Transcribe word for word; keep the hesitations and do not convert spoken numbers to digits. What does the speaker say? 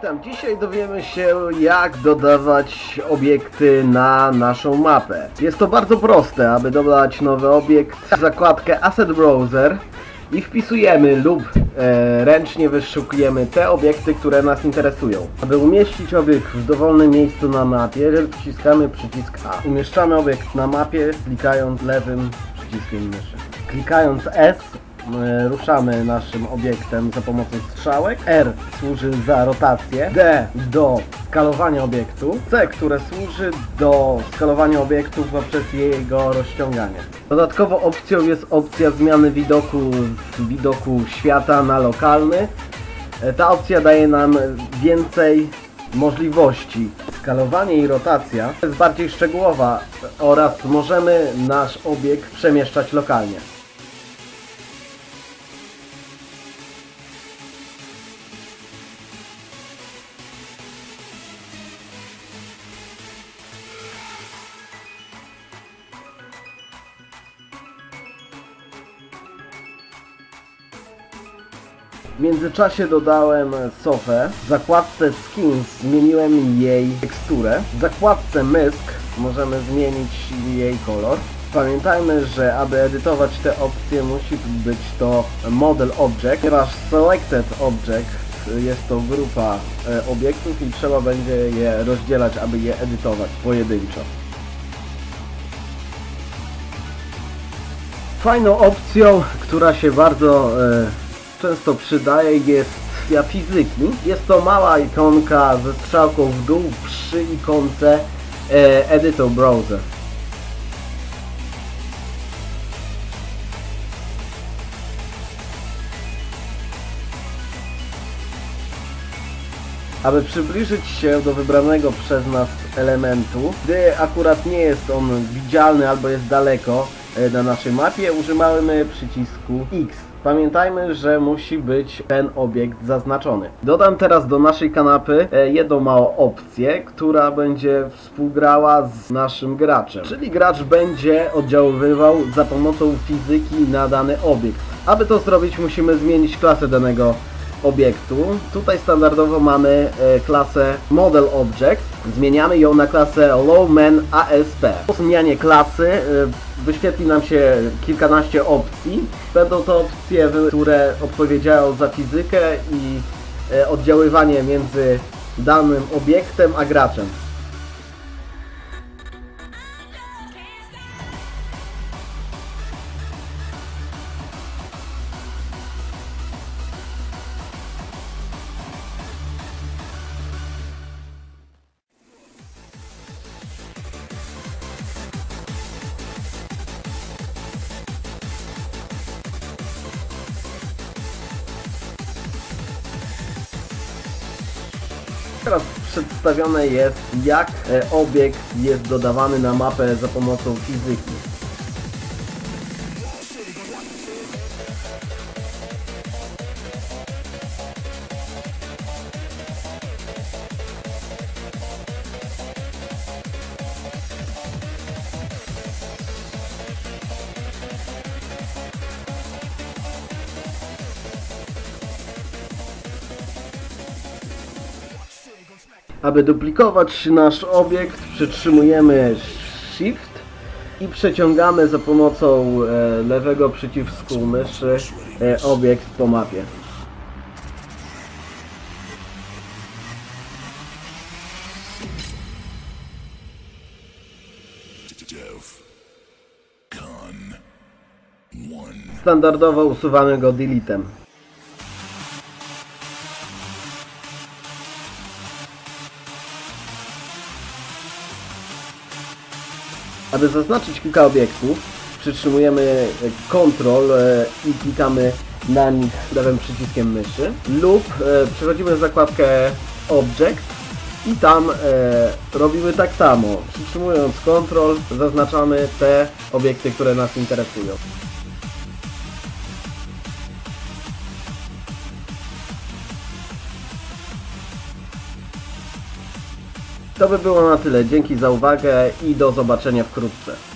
Witam, dzisiaj dowiemy się, jak dodawać obiekty na naszą mapę. Jest to bardzo proste. Aby dodać nowy obiekt, zakładkę Asset Browser i wpisujemy lub e, ręcznie wyszukujemy te obiekty, które nas interesują. Aby umieścić obiekt w dowolnym miejscu na mapie, wciskamy przycisk A. Umieszczamy obiekt na mapie, klikając lewym przyciskiem myszy. Klikając S ruszamy naszym obiektem za pomocą strzałek. R służy za rotację. D do skalowania obiektu. C, które służy do skalowania obiektu poprzez jego rozciąganie. Dodatkowo opcją jest opcja zmiany widoku z widoku świata na lokalny. Ta opcja daje nam więcej możliwości. Skalowanie i rotacja jest bardziej szczegółowa oraz możemy nasz obiekt przemieszczać lokalnie. W międzyczasie dodałem sofę. W zakładce Skins zmieniłem jej teksturę. W zakładce Mysk możemy zmienić jej kolor. Pamiętajmy, że aby edytować te opcje musi być to Model Object, ponieważ Selected Object jest to grupa obiektów i trzeba będzie je rozdzielać, aby je edytować pojedynczo. Fajną opcją, która się bardzo e, często przydaje, jest opcja fizyki. Jest to mała ikonka ze strzałką w dół przy ikonce e, Editor Browser. Aby przybliżyć się do wybranego przez nas elementu, gdy akurat nie jest on widzialny albo jest daleko na naszej mapie, używamy przycisku X. Pamiętajmy, że musi być ten obiekt zaznaczony. Dodam teraz do naszej kanapy jedną małą opcję, która będzie współgrała z naszym graczem. Czyli gracz będzie oddziaływał za pomocą fizyki na dany obiekt. Aby to zrobić, musimy zmienić klasę danego obiektu. Tutaj standardowo mamy klasę Model Object. Zmieniamy ją na klasę Lowman A S P. Po zmianie klasy wyświetli nam się kilkanaście opcji. Będą to opcje, które odpowiedziają za fizykę i oddziaływanie między danym obiektem a graczem. Teraz przedstawione jest, jak obiekt jest dodawany na mapę za pomocą fizyki. Aby duplikować nasz obiekt, przytrzymujemy Shift i przeciągamy za pomocą e, lewego przycisku myszy e, obiekt po mapie. Standardowo usuwamy go deletem. Aby zaznaczyć kilka obiektów, przytrzymujemy Ctrl i klikamy na nich lewym przyciskiem myszy lub przechodzimy w zakładkę Object i tam robimy tak samo. Przytrzymując Ctrl zaznaczamy te obiekty, które nas interesują. To by było na tyle. Dzięki za uwagę i do zobaczenia wkrótce.